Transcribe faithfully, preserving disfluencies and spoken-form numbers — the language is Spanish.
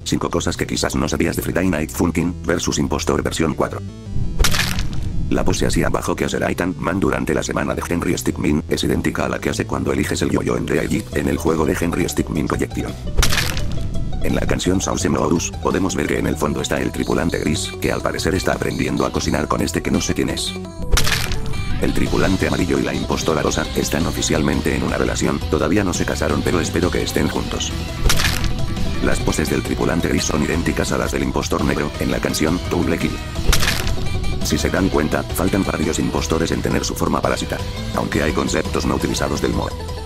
cinco cosas que quizás no sabías de Friday Night Funkin' versus Impostor versión cuatro. La pose así abajo que hace Light Man durante la semana de Henry Stickmin es idéntica a la que hace cuando eliges el yo-yo en Real Geek en el juego de Henry Stickmin Collection. En la canción Sauce Modus, podemos ver que en el fondo está el tripulante gris, que al parecer está aprendiendo a cocinar con este que no sé quién es. El tripulante amarillo y la impostora rosa están oficialmente en una relación, todavía no se casaron pero espero que estén juntos. Las poses del tripulante gris son idénticas a las del impostor negro en la canción Double Kill. Si se dan cuenta, faltan varios impostores en tener su forma parásita, aunque hay conceptos no utilizados del mod.